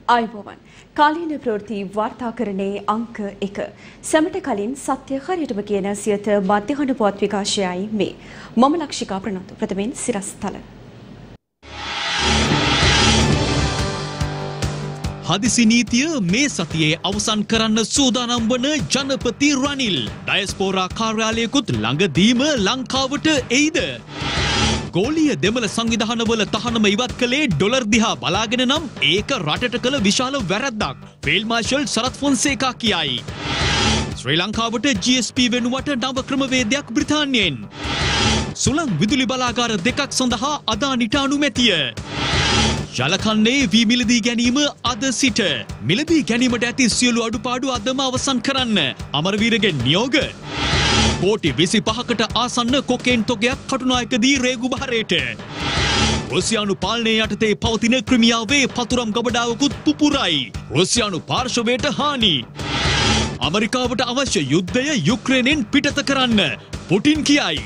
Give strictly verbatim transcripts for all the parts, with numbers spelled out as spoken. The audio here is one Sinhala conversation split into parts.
ආයුබෝවන් කාලීන ප්‍රවෘත්ති වාර්තාකරණයේ අංක එක සැමට කලින් සත්‍ය හරියටම කියන සියත මධ්‍යහන පුවත් විකාශයයි මේ මම ලක්ෂිකා ප්‍රනන්දු ප්‍රථමයෙන් සිරස්තල හදිසි නීතිය මේ සතියේ අවසන් කරන්න සූදානම් වන ජනපති රනිල් ඩයස්පෝරා කාර්යාලයකුත් ළඟදීම ලංකාවට එයිද ගෝලීය දෙමළ සංවිධානවල තහනම ඉවත් කළේ ඩොලර් දිහා බලාගෙන නම් ඒක රටට කළ විශාල වැරැද්දක් ෆීල්ඩ් මාර්ෂල් සරත් ෆොන්සේකා කියයි. ශ්‍රී ලංකාවට ජී එස් පී වෙනුවට නව ක්‍රමවේදයක් බ්‍රිතාන්‍යයෙන්. සුළං විදුලි බලාගාර දෙකක් සඳහා අදානිට අනුමැතිය. ජලකන්නේ වී මිලදී ගැනීම අද සිට. මිලදී ගැනීමට ඇති සියලු අඩුපාඩු අදම අවසන් කරන්න අමරවීරගේ නියෝග. කෝටි විසි පහකට ආසන්න කොකේන් තොගයක් කටුනායකදී රේගු බහරයට. රුසියානු පාලනය යටතේ පවතින ක්‍රිමියාවේ පතුරම් ගබඩාවකුත් පුපුරයි. රුසියානු පාර්ශවයට හානි. ඇමරිකාවට අවශ්‍ය යුද්ධය යුක්‍රේනයෙන් පිටත කරන්න පුටින් කියයි.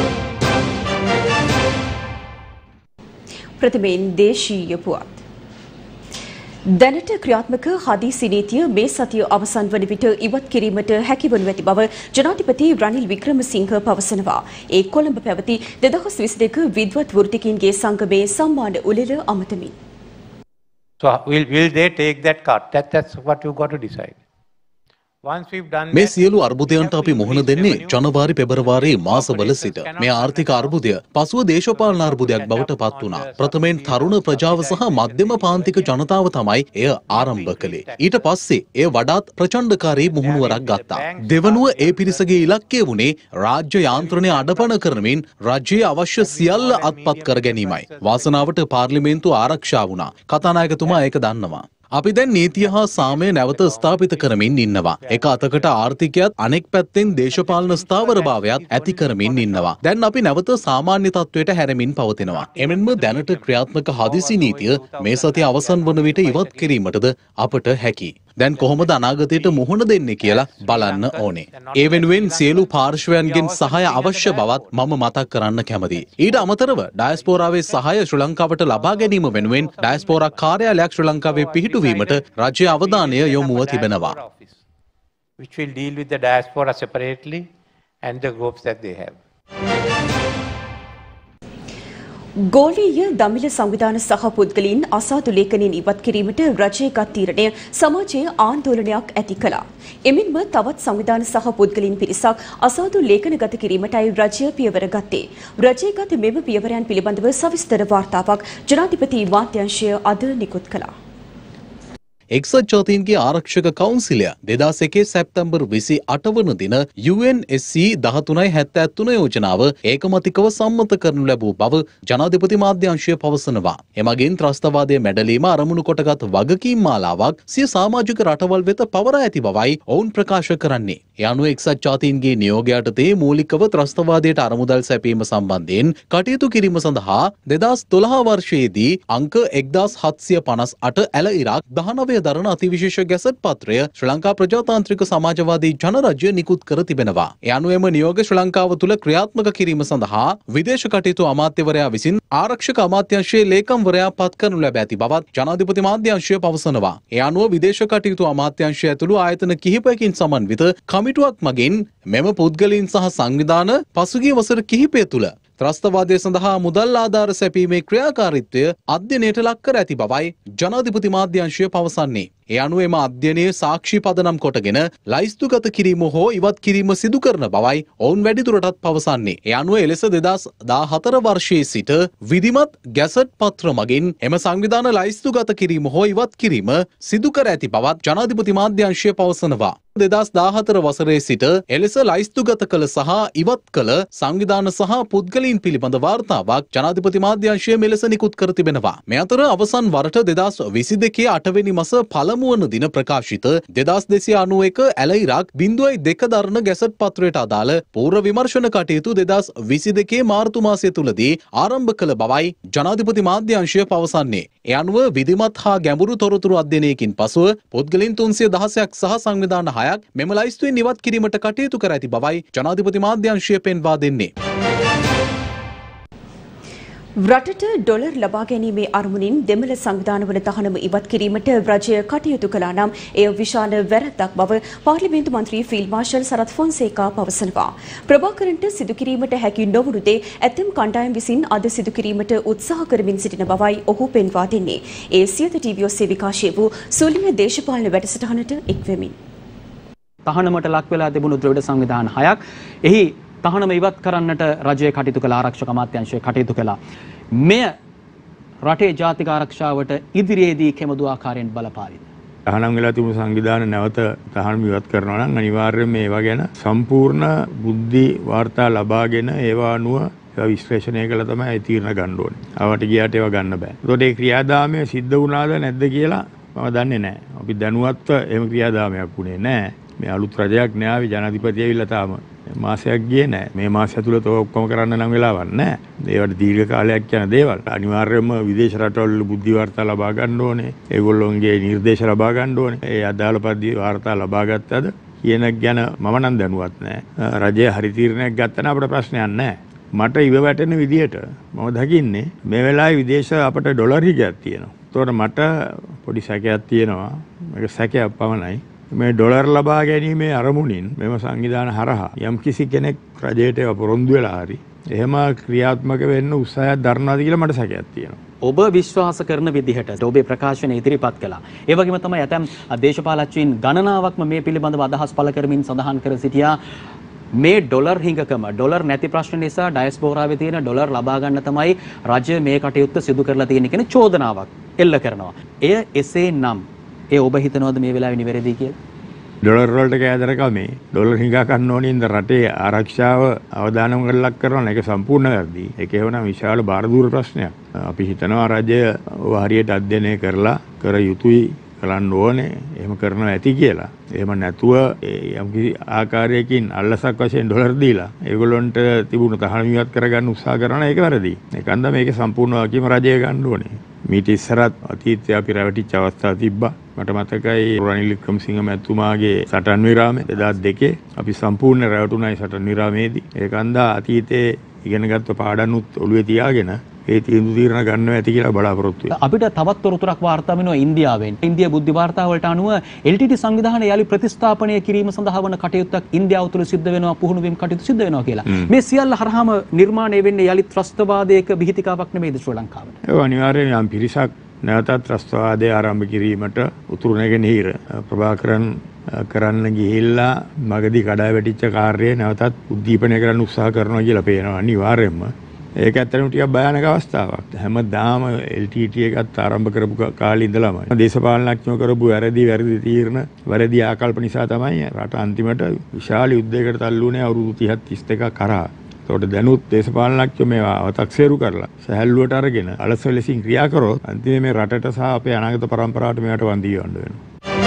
ප්‍රථමයෙන් දේශීය පුවත්. දැනට ක්‍රියාත්මක හදිසි නීතිය මේ සතිය අවසන් වන විට ඉවත් කිරීමට හැකිවනු ඇති බව ජනාධිපති රනිල් වික්‍රමසිංහ පවසනවා. ඒ කොළඹ පැවති දෙදහස් විසි දෙක විද්වත් වෘත්තිකයින්ගේ සංගමයේ සම්මාන උළෙල අමතමින්. So will, will they take that cut? That, that's what you got to decide. මේ සියලු අර්බුදයන්ට අපි මුහුණ දෙන්නේ ජනවාරි පෙබරවාරි මාසවල සිට. මේ ආර්ථික අර්බුදය පසුව දේශපාලන අර්බුදයක් බවට පත් වුණා. ප්‍රථමයෙන් තරුණ ප්‍රජාව සහ මධ්‍යම පාන්තික ජනතාව තමයි එය ආරම්භ කළේ. ඊට පස්සේ එය වඩාත් ප්‍රචණ්ඩකාරී මුහුණුවරක් ගත්තා. දෙවනුව ඒ පිරිසගේ ඉලක්කය වුණේ රාජ්‍ය යාන්ත්‍රණය අඩපණ කරමින් රජයේ අවශ්‍ය සියල්ල අත්පත් කර ගැනීමයි. වාසනාවට පාර්ලිමේන්තුව ආරක්ෂා වුණා. කතානායකතුමා ඒක දන්නවා. අපි දැන් නීතිය හා සාමය නැවත ස්ථාපිත කරමින් ඉන්නවා. එක අතකට ආර්ථිකයත් අනෙක් පැත්තෙන් දේශපාලන ස්ථාවරභාවයත් ඇති කරමින් ඉන්නවා. දැන් අපි නැවත සාමාන්‍ය තත්වයට හැරෙමින් පවතිනවා. එමෙන්ම දැනට ක්‍රියාත්මක හදිසි නීතිය මේ සතිය අවසන් වන විට ඉවත් කිරීමටද අපට හැකි. දැන් කොහොමද අනාගතයට මුහුණ දෙන්නේ කියලා බලන්න ඕනේ. ඒ වෙනුවෙන් සියලු පාර්ශ්වයන්ගෙන් සහාය අවශ්‍ය බවත් මම මතක් කරන්න කැමතියි. ඊට අමතරව ඩයස්පෝරාවේ සහාය ශ්‍රී ලංකාවට ලබා ගැනීම වෙනුවෙන් ඩයස්පෝරා කාර්යාලයක් ශ්‍රී ලංකාවේ පිහිටුවීමට රජයේ අවධානය යොමුව තිබෙනවා. Which will deal with the diaspora separately and the groups that they have. ගෝලීය දමිළ සංවිධාන සහ පුද්ගලයන් අසාදු ලේඛනයෙන් ඉවත් කිරීමට රජයේ ගත් තීරණය සමාජයේ ආන්දෝලනයක් ඇති කළා. එමෙන්ම තවත් සංවිධාන සහ පුද්ගලයන් පිරිසක් අසාදු ලේඛන ගත කිරීමටයි රජය පියවර ගත්තේ. රජයේ ගත මෙම පියවරයන් පිළිබඳව සවිස්තර වාර්තාවක් ජනාධිපති මාධ්‍යංශය අද නිකුත් කළා. එක්සත් ජාතීන්ගේ ආරක්ෂක කවුන්සිලය දෙදාස් එකේ සැප්තැම්බර් විසි අට වන දින යු එන් එස් සී දහතුනයි හැත්තෑ තුන යෝජනාව ඒකමතිකව සම්මත කරනු ලැබූ බව ජනාධිපති මාධ්‍යංශය පවසනවා. එමගින් ත්‍රස්තවාදය මැඩලීම අරමුණු කොටගත් වගකීම් මාලාවක් සිය සමාජික රටවල් වෙත පවරා ඇති බවයි ඔවුන් ප්‍රකාශ කරන්නේ. ඒ අනුව එක්සත් ජාතීන්ගේ නියෝගයටතේ මූලිකව ත්‍රස්තවාදයට අරමුදල් සැපීම සම්බන්ධයෙන් කටයුතු කිරීම සඳහා දෙදාස් දොළහ වර්ෂයේදී අංක එක්දාස් හත්සිය පනස් අට ඇල ඉරක් දහනවය දරන අතිවිශේෂ ගැසට් පත්‍රය ශ්‍රී ලංකා ප්‍රජාතාන්ත්‍රික සමාජවාදී ජනරජය නිකුත් කර තිබෙනවා. ඒ අනුව එම නියෝග ශ්‍රී ලංකාව තුළ ක්‍රියාත්මක කිරීම සඳහා විදේශ කටයුතු අමාත්‍යවරයා විසින් ආරක්ෂක අමාත්‍යංශයේ ලේකම්වරයා පත් කරනු ලැබ ඇති බවත් ජනාධිපති මාධ්‍යංශය පවසනවා. ඒ අනුව විදේශ කටයුතු අමාත්‍යංශය ඇතුළු ආයතන කිහිපයකින් සමන්විත කමිටුවක් මගින් මෙම පුද්ගලයන් සහ සංවිධාන පසුගිය වසර කිහිපය තුළ ත්‍රස්තවාදය සඳහා මුදල් ආධාර සැපීමේ ක්‍රියාකාරීත්වය අධ්‍යයනයට ලක් කර ඇති බවයි ජනාධිපති මාධ්‍යංශය පවසන්නේ. ඒ අනුව එම අධ්‍යයනයේ සාක්ෂි පදනම් කොටගෙන ලයිස්තුගත කිරීම හෝ ඉවත් කිරීම සිදු කරන බවයි ඔවුන් වැඩිදුරටත් පවසන්නේ. ඒ අනුව එලෙස දෙදාස් දාහතර වර්ෂයේ සිට විධිමත් ගැසට් පත්‍ර මගින් එම සංවිධාන ලයිස්තුගත කිරීම හෝ ඉවත් කිරීම සිදු කර ඇති බවත් ජනාධිපති මාධ්‍යංශය පවසනවා. දෙදාස් දාහතර වසරේ සිට එලෙස ලයිස්තුගත කළ සහ ඉවත් කළ සංවිධාන සහ පුද්ගලයන් පිළිබඳ වාර්තාවක් ජනාධිපති මාධ්‍යංශය මෙලෙස නිකුත් කර තිබෙනවා. මේ අතර අවසන් වරට දෙදාස් විසි දෙකේ අටවෙනි මස පළමුවන දින ප්‍රකාශිත දෙදාස් දෙසිය අනූ එක ඇල ඉරක් බිංදුවයි දෙක දරන ගැසට් පත්‍රයට අදාළ පූර්ව විමර්ශන කටයුතු දෙදාස් විසි දෙකේ මාර්තු මාසය තුලදී ආරම්භ කළ බවයි ජනාධිපති මාධ්‍යංශය පවසන්නේ. ඒ අනුව විධිමත් හා ගැඹුරු තොරතුරු අධ්‍යයනයකින් පසුව පුද්ගලයන් තුන්සිය දහසක් සහ සංවිධාන හයක් මෙම ලයිස්තුවෙන් ඉවත් කිරීමට කටයුතු කර ඇති බවයි ජනාධිපති මාධ්‍යංශය පෙන්වා දෙන්නේ. රටට ඩොලර් ලබා ගැනීමේ අරමුණින් දෙමළ සංවිධානවල තහනම ඉවත් කිරීමට රජය කටයුතු කළා නම් එය විශාල වැරැද්දක් බව පාර්ලිමේන්තු මන්ත්‍රී ෆීල්ඩ් මාර්ෂල් සරත් ෆොන්සේකා පවසනවා. ප්‍රභාකරන්ට සිදු කිරීමට හැකි නොවුණු දේ ඇතැම් කණ්ඩායම් විසින් අද සිදු කිරීමට උත්සාහ කරමින් සිටින බවයි ඔහු පෙන්වා දෙන්නේ. ඒ සියත ටීවී ඔස්සේ විකාශය වූ සුලිය දේශපාලන වැඩසටහනට එක්වෙමින්. තහනමට ලක් වෙලා තිබුණු ද්‍රවිඩ සංවිධාන හයක් එහි තහනම ඉවත් කරන්නට රජය කටයුතු කළ ආරක්ෂක අමාත්‍යාංශය කටයුතු කළා. මෙය රටේ ජාතික ආරක්ෂාවට ඉදිරියේදී කෙබඳු ආකාරයෙන් බලපාලිද? තහනම් වෙලා තිබුණු සංවිධාන නැවත තහනම් ඉවත් කරනවා නම් අනිවාර්යයෙන්ම මේවා ගැන සම්පූර්ණ බුද්ධි වාර්තා ලබාගෙන ඒවා අනුව ඒවා විශ්ලේෂණය කළා තමයි තීරණ ගන්න ඕනේ. ආවට ගියාට ඒවා ගන්න බෑ. ඒකට ඒ ක්‍රියාදාමය සිද්ධ වුණාද නැද්ද කියලා මම දන්නේ නැහැ. අපි දැනුවත්ව එහෙම ක්‍රියාදාමයක් වුණේ නැහැ. මේ අලුත් රජයක් න්යාවි ජනාධිපති ඇවිල්ලා තාම මාසයක් ගියේ නැහැ. මේ මාසය ඇතුළත ඔක්කොම කරන්න නම් වෙලාවක් නැහැ. ඒවට දීර්ඝ කාලයක් යන දේවල්. අනිවාර්යයෙන්ම විදේශ රටවල බුද්ධි වාර්තා ලබා ගන්න ඕනේ. ඒගොල්ලොන්ගේ නිර්දේශ ලබා ගන්න ඕනේ. ඒ අදාළ පරිදි වාර්තා ලබා ගත්තද කියන ගැන මම නම් දැනුවත් නැහැ. රජය හරි තීරණයක් ගත්තා නම් අපිට ප්‍රශ්නයක් නැහැ. මට ඉව වැටෙන විදියට මම දකින්නේ මේ වෙලාවේ විදේශ අපට ඩොලර් හිගයක් තියෙනවා. ඒතකොට මට පොඩි සැකයක් තියෙනවා. මේක සැකයක් පමණයි. මේ ඩොලර් ලබා ගැනීමේ අරමුණින් මෙම සංවිධාන හරහා යම් කිසි කෙනෙක් රජයට පොරොන්දු වෙලා හරි එහෙම ක්‍රියාත්මක වෙන්න උත්සාහයක් දරනවාද කියලා මට සැකයක් තියෙනවා. ඔබ විශ්වාස කරන විදිහට ඔබේ ප්‍රකාශනය ඉදිරිපත් කළා. ඒ වගේම තමයි ඇතැම් දේශපාලකයන් ගණනාවක්ම මේ පිළිබඳව අදහස් පළ කරමින් සඳහන් කර සිටියා. මේ ඩොලර් හිඟකම ඩොලර් නැති ප්‍රශ්න නිසා ඩයස්පෝරාවේ තියෙන ඩොලර් ලබා ගන්න තමයි රජය මේ කටයුත්ත සිදු කරලා තියෙන කියන චෝදනාවක් එල්ල කරනවා. එය එසේ නම් ඒ ඔබ හිතනවද මේ වෙලාවේ නිවැරදි කියලා? ඩොලර් වලට කෑදරකමේ ඩොලර් හිඟා ගන්න ඕනේ ඉඳ රටේ ආරක්ෂාව අවදානමකට ලක් කරනවා. ඒක සම්පූර්ණ වැරදි. ඒක හේවනම් විශාල බාරදූර ප්‍රශ්නයක්. අපි හිතනවා රජය හරියට අධ්‍යයනය කරලා කර යුතුයි කරන්න ඕනේ. එහෙම කරනවා ඇති කියලා. එහෙම නැතුව යම් කිසි ආකාරයකින් අල්ලසක් වශයෙන් ඩොලර් දීලා ඒගොල්ලොන්ට තිබුණු තහනම් ඉවත් කරගන්න උත්සාහ කරනවා. ඒක වැරදි. ඒකන්ද මේක සම්පූර්ණ වගකීම රජය ගන්න ඕනේ. මීට ඉස්සරත් අතීතයේ අපි රැවටිච්ච අවස්ථා තිබ්බා. මට මතකයි රනිල් වික්‍රමසිංහ මැතිතුමාගේ සටන් විරාමයේ දෙදාස් දෙකේ අපි සම්පූර්ණ රැවටුණයි සටන් විරාමයේදී. ඒකන්ද අතීතයේ ඉගෙනගත්ත පාඩම්නුත් ඔළුවේ තියාගෙන ඒ තීන්දුව తీරන ගන්නවා ඇති කියලා බලාපොරොත්තු වෙනවා. අපිට තවත් තොරතුරක් වාර්තා වෙනවා ඉන්දියාවෙන්. ඉන්දියා බුද්ධි වාර්තා වලට අනුව එල් ටී ටී සංවිධානය යලි ප්‍රතිස්ථාපනය කිරීම සඳහා වන කටයුත්තක් ඉන්දියාව තුළ සිද්ධ වෙනවා, පුහුණු වීම කටයුතු සිද්ධ වෙනවා කියලා. මේ සියල්ල හරහාම නිර්මාණය වෙන්නේ යලි ත්‍රස්තවාදයක විහිතිකාවක් නෙමෙයිද ශ්‍රී ලංකාවට? ඒ අනිවාර්යයෙන් යම් පිරිසක් නැවතත් ත්‍රස්තවාදය ආරම්භ කිරීමට උතුරු නැගෙනහිර ප්‍රභාකරන් කරන්න ගිහිල්ලා මගදී කඩා වැටිච්ච කාර්යය නැවතත් උද්දීපනය කරන්න උත්සාහ කරනවා කියලා පේනවා අනිවාර්යයෙන්ම. ඒක ඇත්තටම ටිකක් භයානක අවස්ථාවක්. හැමදාම එල් ටී ටී එකත් ආරම්භ කරපු කාලේ ඉඳලම දේශපාලනඥයෝ කරපු වැරදි වැරදි තීරණ වැරදි ආකල්ප නිසා තමයි රට අන්තිමට විශාල යුද්ධයකට තල්ලු වුණේ අවුරුදු තිහක් තිස් දෙකක් කරා. ඒකට දැනුත් දේශපාලනඥයෝ මේවා අව탁සේරු කරලා සහැල්ලුවට අරගෙන අලස ලෙසින් ක්‍රියා කරොත් අන්තිමේ මේ රටට සහ අපේ අනාගත පරම්පරාවට මේවට වන්දි යවන්න වෙනවා.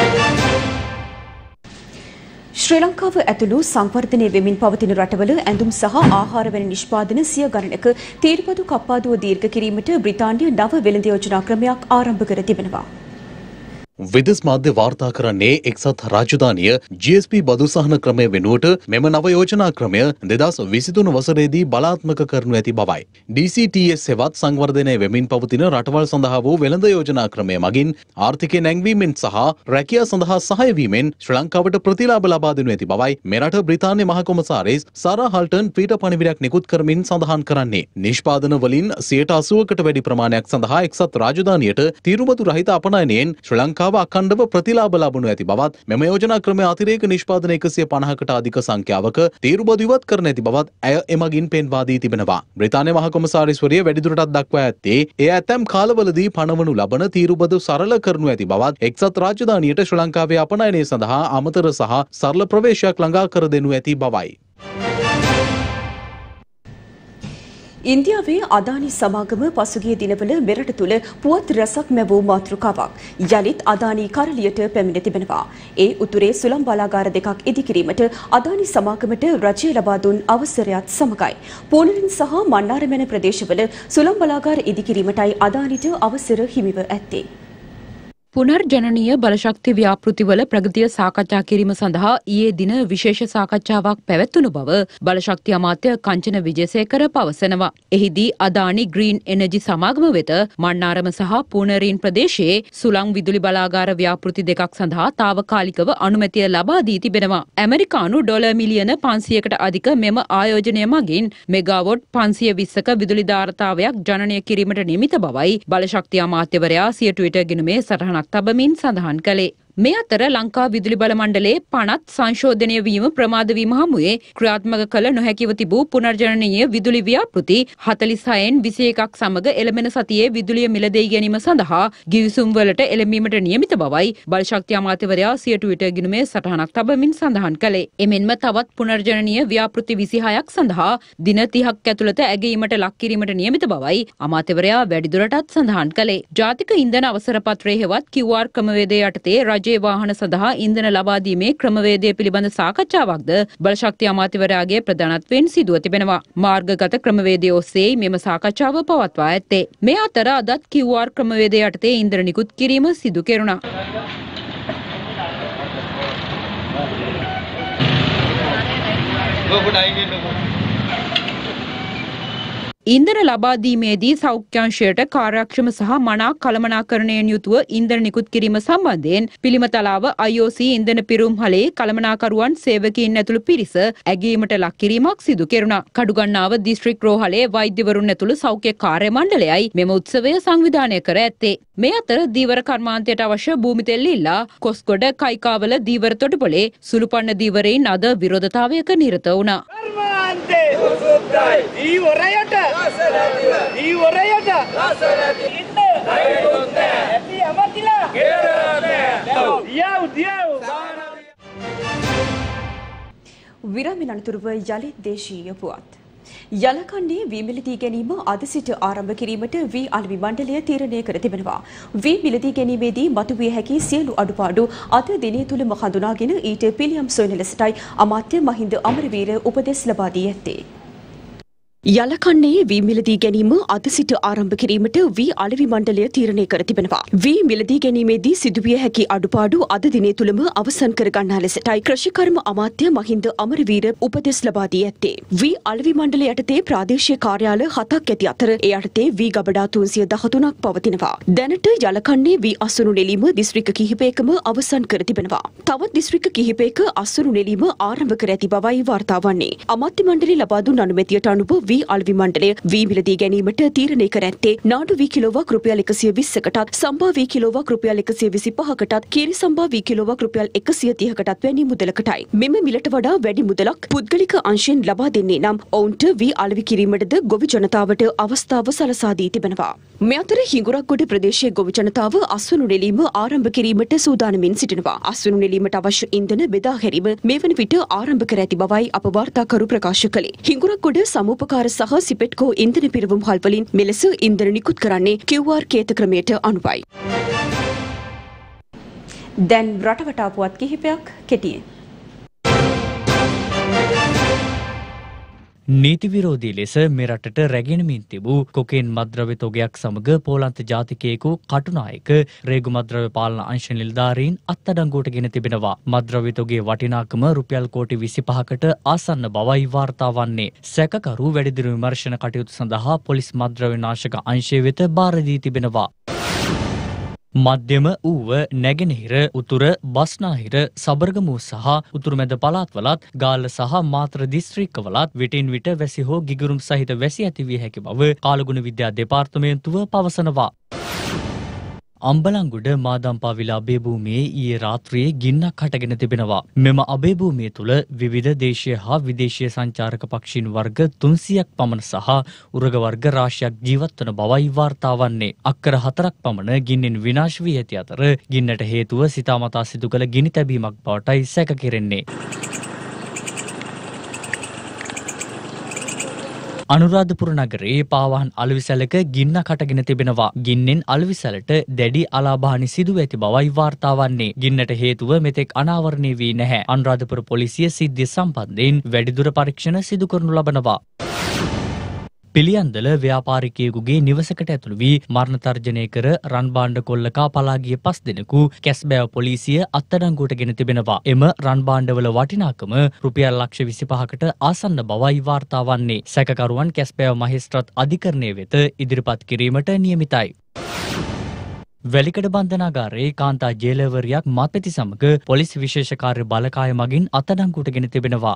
ශ්‍රී ලංකාව ඇතුළු සංවර්ධනය වෙමින් පවතින රටවල ඇඳුම් සහ ආහාර වැනි නිෂ්පාදන සිය ගණනක තීරපදු කප්පාදුව දීර්ඝ කිරීමට බ්‍රිතාන්‍ය නව වෙළඳ යෝජනා ක්‍රමයක් ආරම්භ කර තිබෙනවා. විදෙස් මාධ්‍ය වාර්තා කරන්නේ එක්සත් රාජධානිය ජී එස් පී බදු සහන ක්‍රමය වෙනුවට මෙම නව යෝජනා ක්‍රමය දෙදහස් විසිතුන වසරේදී බලාත්මක කරනු ඇති බවයි. ඩී සී ටී එස් හෙවත් සංවර්ධනය වෙමින් පවතින රටවල් සඳහා වූ වෙළඳ යෝජනා ක්‍රමය මගින් ආර්ථිකය නැංවීමෙන් සහ රැකියා සඳහා සහාය වීමෙන් ශ්‍රී ලංකාවට ප්‍රතිලාභ ලබා දෙනු ඇති බවයි මෙරට බ්‍රිතාන්‍ය මහ කොමසාරිස් සාරා හල්ටන් ට්වීටර් පණිවිඩයක් නිකුත් කරමින් සඳහන් කරන්නේ. නිෂ්පාදන වලින් සියයට අසූවකට වැඩි ප්‍රමාණයක් සඳහා එක්සත් රාජධානියට තීරුබදු රහිත අපනයනයෙන් ශ්‍රී ලංකාව අඛණ්ඩව ප්‍රතිලාභ ලබනු ඇති බවත් මෙම යෝජනා ක්‍රමය අතිරේක නිෂ්පාදන එකසිය පනහකට අධික සංඛ්‍යාවක තීරුබදු ඉවත් කරන ඇති බවත් ඇය එමගින් පෙන්වා දී තිබෙනවා. බ්‍රිතාන්‍ය මහ කොමසාරිස්වරිය වැඩිදුරටත් දක්වා ඇත්තේ එය ඇතැම් කාලවලදී පනවනු ලබන තීරුබදු සරල කරනු ඇති බවත් එක්සත් රාජධානියට ශ්‍රී ලංකාවේ අපනයනය සඳහා අමතර සහ සරල ප්‍රවේශයක් ළඟා කර දෙනු ඇති බවයි. ඉන්දියාවේ අදානි සමාගම පසුගිය දිනවල මෙරට තුළ පුවත් රැසක් මැවූ මාතෘකාවක් යළිත් අදානි කරලියට පැමිණ තිබෙනවා. ඒ උතුරේ සුළම් බලාගාර දෙකක් ඉදිකිරීමට අදානි සමාගමට රජය ලබා දුන් අවසරයත් සමගයි. පූර්ණරින් සහ මන්නාරමැන ප්‍රදේශවල සුළම් බලාගාර ඉදිකිරීමටයි අදානිට අවසර හිමිව ඇත්තේ. පුනර්ජනනීය බලශක්ති ව්‍යාපෘතිවල ප්‍රගතිය සාකච්ඡා කිරීම සඳහා ඊයේ දින විශේෂ සාකච්ඡාවක් පැවැත්වුණු බව බලශක්ති අමාත්‍ය කංචන විජේසේකර පවසනවා. එහිදී අදානි ග්‍රීන් එනර්ජි සමාගම වෙත මන්නාරම සහ පූනරීන් ප්‍රදේශයේ සුළං විදුලි බලාගාර ව්‍යාපෘති දෙකක් සඳහා තාවකාලිකව අනුමැතිය ලබා දී තිබෙනවා. ඇමරිකානු ඩොලර් මිලියන පන්සියයකට අධික මෙම ආයෝජනය මගින් මෙගාවොට් පන්සිය විස්සක විදුලි ධාරතාවයක් ජනනය කිරීමට නියමිත බවයි බලශක්ති අමාත්‍යවරයා සිය ට්විටර් ගිණුමේ සටහනක් තබමින් සඳහන් කළේ. මේ අතර ලංකා විදුලි බල මණ්ඩලයේ පනත් සංශෝධනය වීම ප්‍රමාද වීම හමුවේ ක්‍රියාත්මක කළ නොහැකිව තිබූ පුනර්ජනනීය විදුලි ව්‍යාපෘති හතළිස් හයෙන් විසි එකක් සමග එළඹෙන සතියේ විදුලිය මිලදී ගැනීම සඳහා ගිවිසුම් වලට එළඹීමට නියමිත බවයි බලශක්ති අමාත්‍යවරයා සිය ට්විටර් ගිණුමේ සටහනක් තබමින් සඳහන් කළේ. එමෙන්ම තවත් පුනර්ජනනීය ව්‍යාපෘති විසි හයක් සඳහා දින තිහක් ඇතුළත ඇගීමට ලක් කිරීමට නියමිත බවයි අමාත්‍යවරයා වැඩිදුරටත් සඳහන් කළේ. ජාතික ඉන්ධන අවසර පත්‍රයේ හෙවත් කිව් ආර් ක්‍රමවේදය යටතේ රජ වාහන සඳහා ඉන්ධන ලබා දීමේ ක්‍රමවේදය පිළිබඳ සාකච්ඡාවක්ද බලශක්ති අමාත්‍යවරයාගේ ප්‍රධානත්වයෙන් සිදුව තිබෙනවා. මාර්ගගත ක්‍රමවේදය ඔස්සේ මෙම සාකච්ඡාව පවත්වා ඇත්තේ. මේ අතර අදත් කිව් ආර් ක්‍රමවේදය යටතේ ඉන්ධන නිකුත් කිරීම සිදු කෙරුණා. ඉන්ධන ලබා දීමේදී සෞඛ්‍යංශයට කාර්යක්ෂම සහ මනා කළමනාකරණයෙන් යුතුව ඉන්ධන නිකුත් කිරීම සම්බන්ධයෙන් පිළිමතලාව ආයි ඕ සී ඉන්ධන පිරුම්හලේ කළමනාකරුවන් සේවකයින් ඇතුළු පිරිස ඇගීමට ලක් කිරීමක් සිදු කෙරුණා. කඩුගන්නාව දිස්ත්‍රික් රෝහලේ වෛද්‍යවරුන් ඇතුළු සෞඛ්‍ය කාර්ය මණ්ඩලයයි මෙම උත්සවය සංවිධානය කර ඇත්තේ. මේ අතර දීවර කර්මාන්තයට අවශ්‍ය භූමි තෙල් ඉල්ලා කොස්ගොඩ කයිකාවල දීවර තොටුපොලේ සුළුපන්න දීවරයින් අද විරෝධතාවයක නිරත වුණා. විරාමෙන් අනතුරුව යළිත් දේශීය පුවත්. යලකන්නේ වී මිලදී ගැනීම අද සිට ආරම්භ කිරීමට වී අලෙවි මණ්ඩලය තීරණය කර තිබෙනවා. වී මිලදී ගැනීමේදී මතුවිය හැකි සියලු අඩුපාඩු අද දිනය තුලම හඳුනාගෙන ඊට පිළියම් සොයන ලෙසටයි අමාත්‍ය මහින්ද අමරවීර උපදෙස් ලබා දී ඇත්තේ. යලකන්නේ වී මිලදී ගැනීම අද සිට ආරම්භ කිරීමට වී අලෙවි මණ්ඩලය තීරණය කර තිබෙනවා. වී මිලදී ගැනීමේදී සිදුවිය හැකි අඩුපාඩු අද දිනය තුලම අවසන් කර ගන්නා ලෙසටයි කෘෂිකර්ම අමාත්‍ය මහින්ද අමරවීර උපදෙස් ලබා දී ඇත්තේ. වී අලෙවි මණ්ඩලය යටතේ ප්‍රාදේශීය කාර්යාල හතක් ඇති අතර ඒ යටතේ වී ගබඩා තුන්සිය දහතුනක් පවතිනවා. දැනට යලකන්නේ වී අසුණු නෙලීම දිස්ත්‍රික්ක කිහිපයකම අවසන් කර තිබෙනවා. තවත් දිස්ත්‍රික්ක කිහිපයක අසුණු නෙලීම ආරම්භ කර ඇති බවයි වාර්තා වන්නේ. අමාත්‍ය මණ්ඩලය ලබා දුන් අනුමැතියට අනුව වී අලෙවි මණ්ඩලය වී මිලදී ගැනීමට තීරණය කර ඇත්තේ නාඩු වී කිලෝවක් රුපියල් එකසිය විස්සකටත් සම්බා වී කිලෝවක් රුපියල් එකසිය විසිපහකටත් කීරි සම්බා වී කිලෝවක් රුපියල් එකසිය තිහකටත් වැනි මුදලකටයි. මෙම මිලට වඩා වැඩි මුදලක් පුද්ගලික අංශයෙන් ලබා දෙන්නේ නම් ඔවුන්ට වී අලෙවි කිරීමටද ගොවි ජනතාවට අවස්ථාව සලසා දී තිබෙනවා. මේ අතර හිඟුරක්ගොඩ ප්‍රදේශයේ ගොවි ජනතාව අස්වනු නෙලීම ආරම්භ කිරීමට සූදානමින් සිටිනවා. අස්වනු නෙලීමට අවශ්‍ය ඉන්ධන බෙදා හැරීම මේ වන විට ආරම්භ කර ඇති බවයි අප වාර්තාකරු ප්‍රකාශ කළේ. හිඟුරක්ගොඩ සමූපකාර සහ සිපෙට්කෝ ඉන්ධන පිරවුම් හල්වලින් මෙලෙස ඉන්ධන නිකුත් කරන්නේ කිව් ආර් කේත ක්‍රමයට අනුවයි. දැන් රටවටා පුවත් කිහිපයක් කෙටියෙන්. නීති විරෝධී ලෙස මෙරටට රැගෙනමින් තිබූ කොකේන් මද්‍රව්‍ය තොගයක් සමග පෝලන්ත ජාතිකයෙකු කටුනායක රේගු මද්‍රව්‍ය පාලන අංශ නිලධාරීන් අත්අඩංගුවට ගෙන තිබෙනවා. මද්‍රව්‍ය තොගේ වටිනාකම රුපියල් කෝටි විසිපහකට ආසන්න බවයි වාර්තා වන්නේ. සැකකරු වැඩිදුර විමර්ශන කටයුතු සඳහා පොලිස් මද්‍රව්‍ය නාශක අංශය වෙත බාර දී තිබෙනවා. මධ්‍යම ඌව නැගෙනහිර උතුර බස්නාහිර සබරගමු සහ උතුරුමැද පළාත්වලත් ගාල්ල සහ මාතර දිස්ත්‍රික්කවලත් විටින් විට වැසි හෝ ගිගුරුම් සහිත වැසි ඇතිවිය හැකි බව කාලගුණ විද්‍යා දෙපාර්තමේන්තුව පවසනවා. අම්බලන්ගොඩ මාදම්පා විලා අබේ භූමියේ ඊයේ රාත්‍රියේ ගින්නක් හටගෙන තිබෙනවා. මෙම අබේ භූමිය තුළ විවිධ දේශීය හා විදේශීය සංචාරක පක්ෂීන් වර්ග තුන්සියයක් පමණ සහ උරග වර්ග රාශියක් ජීවත් වන බවයි වාර්තා වන්නේ. අක්කර හතරක් පමණ ගින්නෙන් විනාශ වී ඇති අතර ගින්නට හේතුව සිතාමතා සිදු කළ ගිනි තැබීමක් බවටයි සැක කෙරෙන්නේ. අනුරාධපුර නගරයේ පාවහන් අලවිසැලක ගින්න කටගෙන තිබෙනවා. ගින්නෙන් අලවිසැලට දැඩි අලාභානි සිදුව ඇති බවයි වාර්තා වන්නේ. ගින්නට හේතුව මෙතෙක් අනාවරණය වී නැහැ. අනුරාධපුර පොලිසිය සිද්ධිය සම්බන්ධයෙන් වැඩිදුර පරීක්ෂණ සිදු කරනු ලබනවා. පිළියන්දල ව්‍යාපාරිකයෙකුගේ නිවසකට ඇතුළු වී මරණ තර්ජනය කර රන් භාණ්ඩ කොල්ලකා පලා ගිය පස් දෙනෙකු කැස්බෑව පොලිසිය අත්අඩංගුවට ගෙන තිබෙනවා. එම රන් භාණ්ඩවල වටිනාකම රුපියල් ලක්ෂ විසිපහකට ආසන්න බවයි වාර්තා වන්නේ. සැකකරුවන් කැස්බෑව මහේස්ත්‍රාත් අධිකරණය වෙත ඉදිරිපත් කිරීමට නියමිතයි. වැලිකඩ බන්ධනාගාරයේ කාන්තා ජේලවරියක් මත්පැති සමග පොලිස් විශේෂ කාර්ය බලකාය මගින් අත්අඩංගුවට ගෙන තිබෙනවා.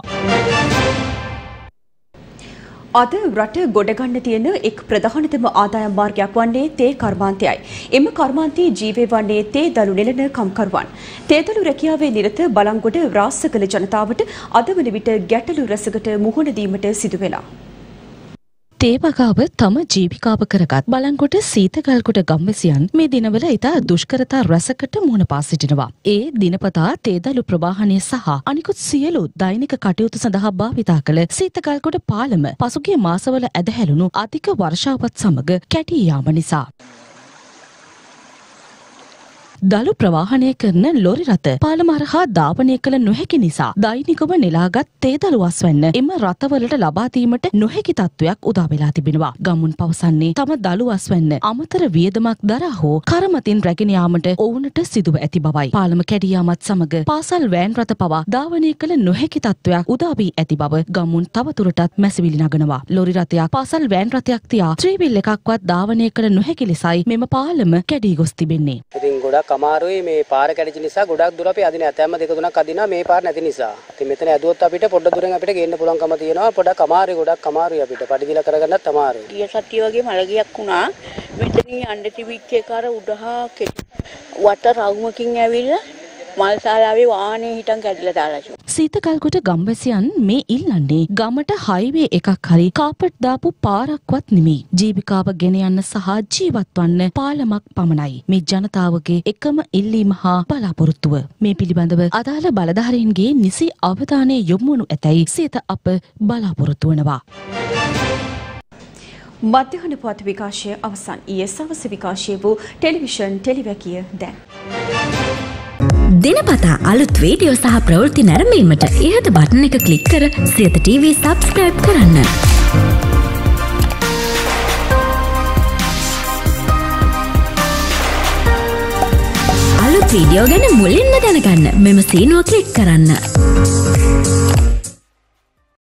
අද රට ගොඩගන්න තියෙන එක් ප්‍රධානතම ආදායම් මාර්ගයක් වන්නේ තේ කර්මාන්තයයි. එම කර්මාන්තයේ ජීවය වන්නේ තේ දළු නෙළන කම්කරුවන්. තේ දළු රැකියාවේ නිරත බලංගොඩ රාස්සකල ජනතාවට අද වන විට ගැටලු රැසකට මුහුණ දීමට සිදු වෙලා. තේවගාව තම ජීවිකාව කරගත් බලංගොඩ සීතගල්ගොඩ ගම්වැසියන් මේ දිනවල ඉතා දුෂ්කරතා රැසකට මුහුණ පා සිටිනවා. ඒ දිනපතා තේදළු ප්‍රවාහනය සහ අනිකුත් සියලු දෛනික කටයුතු සඳහා භාවිතා කළ සීතගල්ගොඩ පාලම පසුගිය මාසවල ඇදහැළුණු අධික වර්ෂාවත් සමග කැටී යාම නිසා. දළු ප්‍රවාහනය කරන ලොරි රථ පාලම හරහා ධාවනය කළ නොහැකි නිසා දෛනිකව නෙලාගත් තේදළු අස්වැන්න එම රථවලට ලබා දීමට නොහැකි තත්ත්වයක් උදා වෙලා තිබෙනවා. ගම්මුන් පවසන්නේ තම දළු අස්වැන්න අමතර වියදමක් දරා හෝ කරමතින් රැගෙන යාමට ඔවුන්ට සිදුව ඇති බවයි. පාලම කැඩී යාමත් සමග පාසල් වෑන් රථ පවා ධාවනය කළ නොහැකි තත්ත්වයක් උදා වී ඇති බව ගම්මුන් තවදුරටත් මැසිවිලි නගනවා. ලොරි රථයක් පාසල් වෑන් රථයක් තියා ත්‍රිවිල් එකක්වත් ධාවනය කළ නොහැකි ලෙසයි මෙම පාලම කැඩී ගොස් තිබෙන්නේ. කමාරුයි මේ පාර කැඩිච්ච නිසා ගොඩක් දුර අපි අදින ඇතැම්ම දෙක තුනක් අදිනවා මේ පාර නැති නිසා. ඉතින් මෙතන ඇදුවොත් අපිට පොඩ්ඩ දුරෙන් අපිට ගේන්න පුළුවන්කම තියෙනවා. පොඩක් අමාරුයි ගොඩක් අමාරුයි අපිට. පඩිදිලා කරගන්නත් අමාරුයි. ගිය සතිය වගේ මලගියක් වුණා. මෙතනින් යන්න තිබිච්ච කාර උඩහා වත රවුමකින් ඇවිල්ලා මල්ශාලාවේ වාහනේ හිටන් කැඩිලා දාලා. සීතකල්ගොඩ ගම්වැසියන් මේ ඉල්ලන්නේ ගමට හයිවේ එකක් හරි කාපට් දාපු පාරක්වත් නෙමෙයි. ජීවිකාව ගෙන යන්න සහ ජීවත් වන්න පාලමක් පමණයි. මේ ජනතාවගේ එකම ඉල්ලීම හා බලාපොරොත්තුව. මේ පිළිබඳව අදාළ බලධාරීන්ගේ නිසි අවධානය යොමු වනු ඇතැයි සියත අප බලාපොරොත්තු වනවා. මධ්‍යහන පුවත් විකාශය අවසන්. ඊයේ සවස විකාශය වූ ටෙලිවිෂන් ටෙලිවැකිය දැන්. දිනපතා අලුත් වීඩියෝ සහ ප්‍රවෘත්ති නැරඹීමට ඉහත බටන් එක ක්ලික් කර සියත ටීවී සබ්ස්ක්‍රයිබ් කරන්න. අලුත් වීඩියෝ ගැන මුලින්ම දැනගන්න මෙම සීනුව ක්ලික් කරන්න.